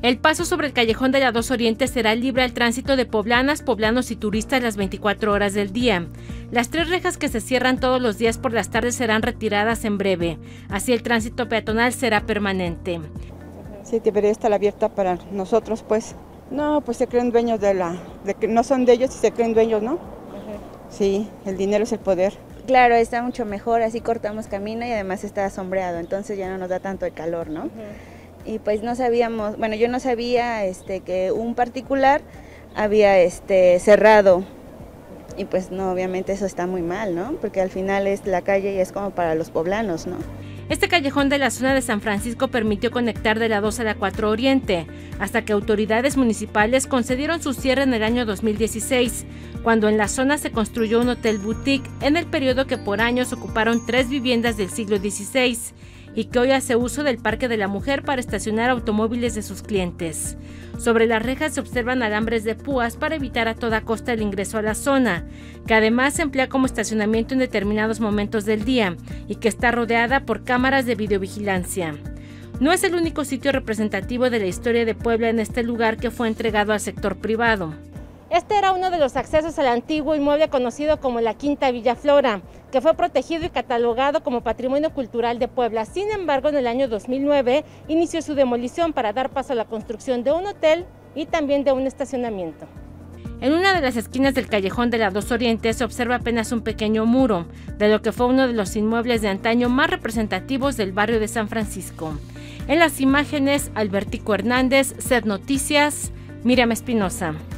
El paso sobre el callejón de la 2 Oriente será libre al tránsito de poblanas, poblanos y turistas las 24 horas del día. Las 3 rejas que se cierran todos los días por las tardes serán retiradas en breve. Así el tránsito peatonal será permanente. Sí, debería estar abierta para nosotros, pues. No, pues se creen dueños de que no son de ellos y se creen dueños, ¿no? Sí, el dinero es el poder. Claro, está mucho mejor, así cortamos camino y además está sombreado, entonces ya no nos da tanto el calor, ¿no? Y pues no sabíamos, bueno, yo no sabía que un particular había cerrado y pues no, obviamente eso está muy mal, ¿no? Porque al final es la calle y es como para los poblanos, ¿no? Este callejón de la zona de San Francisco permitió conectar de la 2 a la 4 Oriente, hasta que autoridades municipales concedieron su cierre en el año 2016, cuando en la zona se construyó un hotel boutique en el periodo que por años ocuparon 3 viviendas del siglo XVI y que hoy hace uso del Parque de la Mujer para estacionar automóviles de sus clientes. Sobre las rejas se observan alambres de púas para evitar a toda costa el ingreso a la zona, que además se emplea como estacionamiento en determinados momentos del día y que está rodeada por cámaras de videovigilancia. No es el único sitio representativo de la historia de Puebla en este lugar que fue entregado al sector privado. Este era uno de los accesos al antiguo inmueble conocido como la Quinta Villa Flora, que fue protegido y catalogado como Patrimonio Cultural de Puebla. Sin embargo, en el año 2009 inició su demolición para dar paso a la construcción de un hotel y también de un estacionamiento. En una de las esquinas del callejón de la 2 Oriente se observa apenas un pequeño muro, de lo que fue uno de los inmuebles de antaño más representativos del barrio de San Francisco. En las imágenes, Albertico Hernández, CED Noticias, Miriam Espinosa.